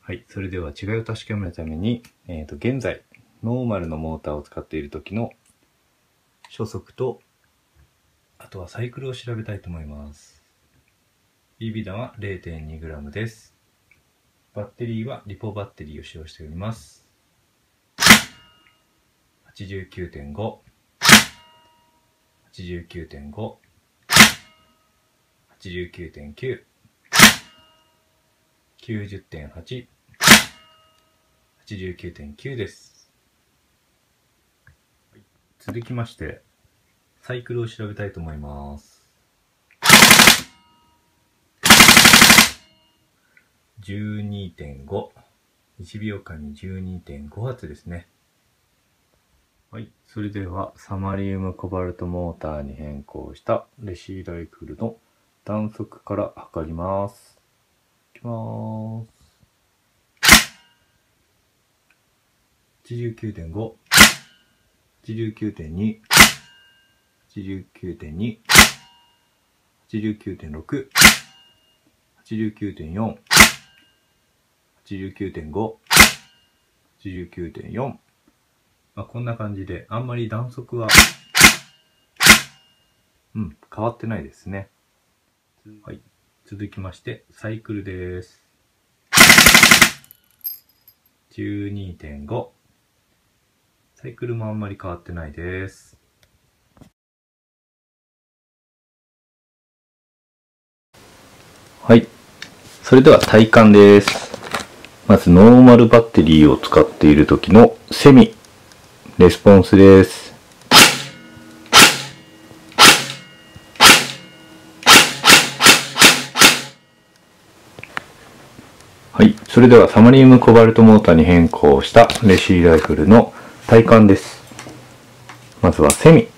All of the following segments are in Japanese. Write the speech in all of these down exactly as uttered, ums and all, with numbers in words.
はい、それでは違いを確かめるために、えーと、現在、ノーマルのモーターを使っている時の初速と、あとはサイクルを調べたいと思います。ビービー 弾は れいてんにグラム です。バッテリーはリポバッテリーを使用しております。はちじゅうきゅうてんご、はちじゅうきゅうてんご、はちじゅうきゅうてんきゅう、きゅうじゅってんはち、はちじゅうきゅうてんきゅうです。続きまして、サイクルを調べたいと思います。じゅうにてんご、いちびょうかんに じゅうにてんご 発ですね。はい、それではサマリウムコバルトモーターに変更したレシーライフルの弾速から測ります。いきまーす。はちじゅうきゅうてんご、はちじゅうきゅうてんに、はちじゅうきゅうてんに、はちじゅうきゅうてんろく、はちじゅうきゅうてんよん、はちじゅうきゅうてんご、はちじゅうきゅうてんよん。まあ、こんな感じで、あんまり弾速は、うん、変わってないですね。はい。続きまして、サイクルです。じゅうにてんご。サイクルもあんまり変わってないです。はい。それでは体感です。まず、ノーマルバッテリーを使っている時のセミ、レスポンスです。はい。それではサマリウムコバルトモーターに変更したレシーライフルの体感です。まずはセミ。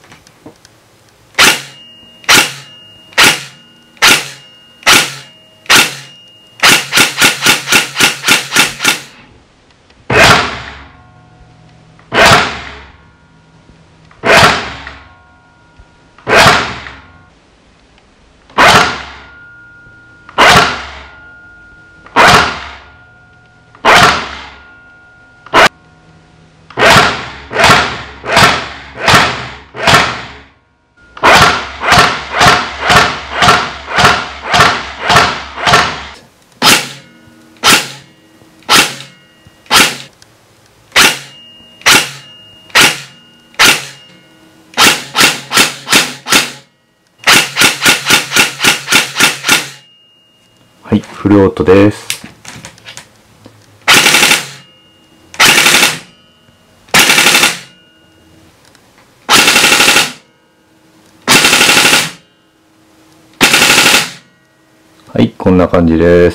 はい、フルオートです。はい、こんな感じです。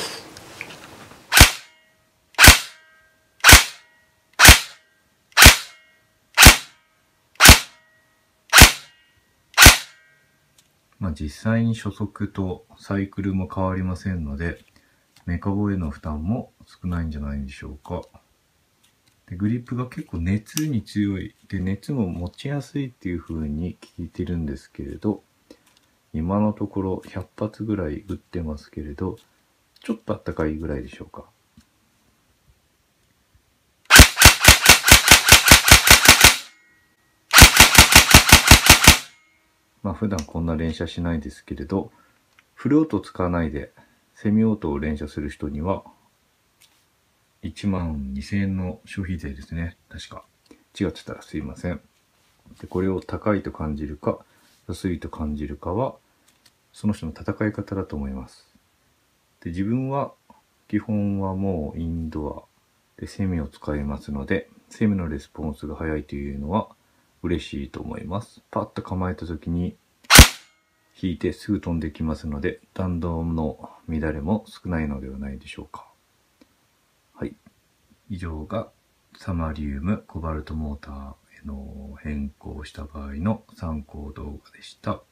まあ、実際に初速とサイクルも変わりませんので、メカボへの負担も少ないんじゃないでしょうか。でグリップが結構熱に強い。で、熱も持ちやすいっていう風に聞いてるんですけれど、今のところひゃく発ぐらい打ってますけれど、ちょっとあったかいぐらいでしょうか。まあ普段こんな連射しないですけれど、フルオートを使わないでセミオートを連射する人には、いちまんにせんえんの消費税ですね。確か。違ってたらすいません。で、これを高いと感じるか、安いと感じるかは、その人の戦い方だと思います。で、自分は、基本はもうインドアでセミを使いますので、セミのレスポンスが速いというのは嬉しいと思います。パッと構えた時に、引いてすぐ飛んできますので、弾道の乱れも少ないのではないでしょうか。はい。以上がサマリウムコバルトモーターへの変更した場合の参考動画でした。